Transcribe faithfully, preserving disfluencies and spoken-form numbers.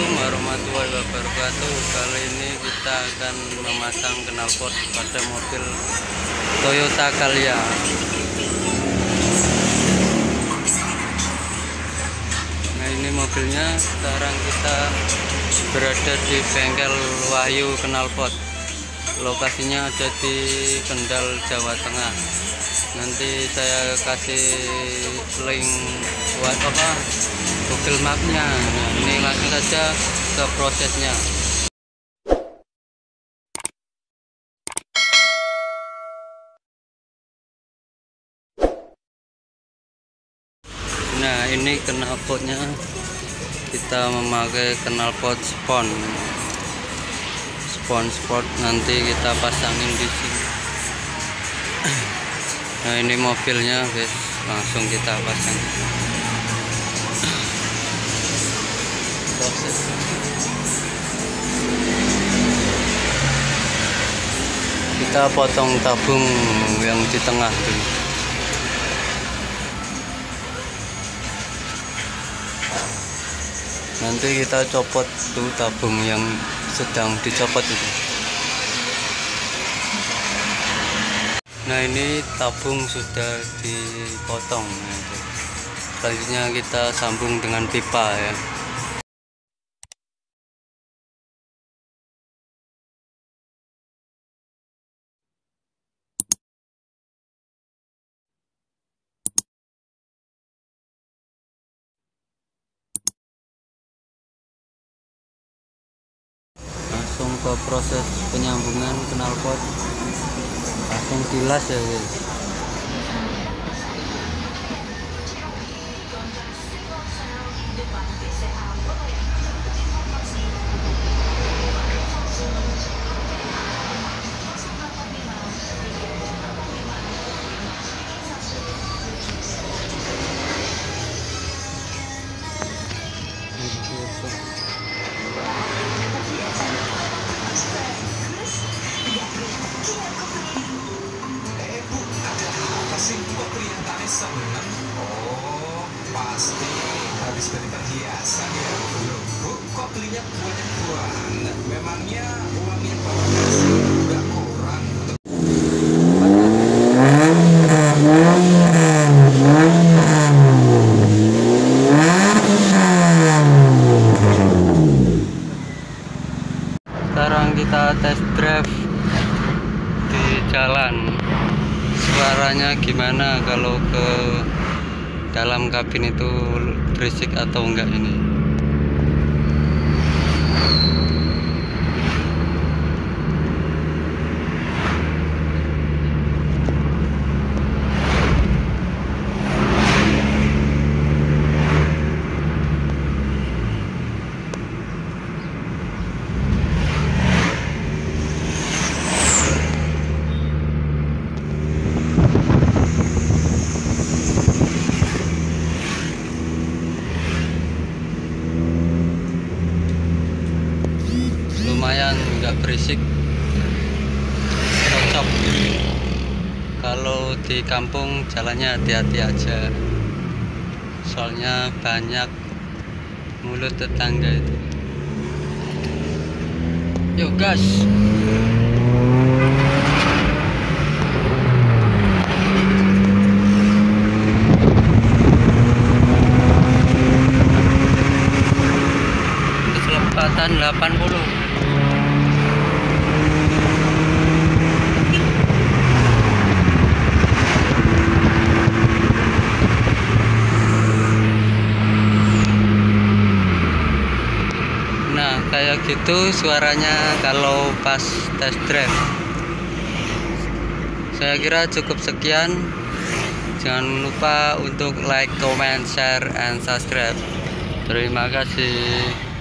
Assalamualaikum warahmatullahi wabarakatuh. Kali ini kita akan memasang knalpot pada mobil Toyota Calya. Nah, ini mobilnya. Sekarang kita berada di bengkel Wahyu Knalpot. Lokasinya ada di Kendal, Jawa Tengah. Nanti saya kasih link buat apa Google Map-nya. Nah, ini langsung saja ke prosesnya. Nah, ini knalpotnya. Kita memakai knalpot spon spon sport, nanti kita pasangin di sini. Nah, ini mobilnya guys, langsung kita pasang. Proses kita potong tabung yang di tengah dulu. Nanti kita copot tuh tabung yang sedang dicopot itu. Nah, ini tabung sudah dipotong. Selanjutnya kita sambung dengan pipa ya. Langsung ke proses penyambungan knalpot, langsung dilas ya guys. Oh, pasti habis dari perhiasan ya. Loh, Bu, kok belinya banyak banget? Memangnya uangnya Bapak kasih udah kurang untuk Sekarang kita test drive di jalan. Suaranya gimana kalau ke dalam kabin itu berisik atau enggak ini? Lumayan nggak berisik, cocok. Kalau di kampung jalannya hati-hati aja, soalnya banyak mulut tetangga itu. Yuk gas. Kecepatan delapan puluh. Nah, kayak gitu suaranya kalau pas test drive. Saya kira cukup sekian. Jangan lupa untuk like, comment, share, and subscribe. Terima kasih.